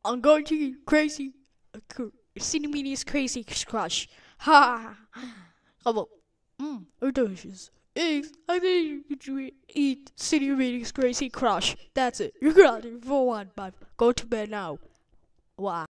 I'm going to eat crazy. Cini crazy crush. Ha! Come on. Delicious. Eggs. I think you should eat Cini crazy crush. That's it. You got it for 1 month. Go to bed now. Wow.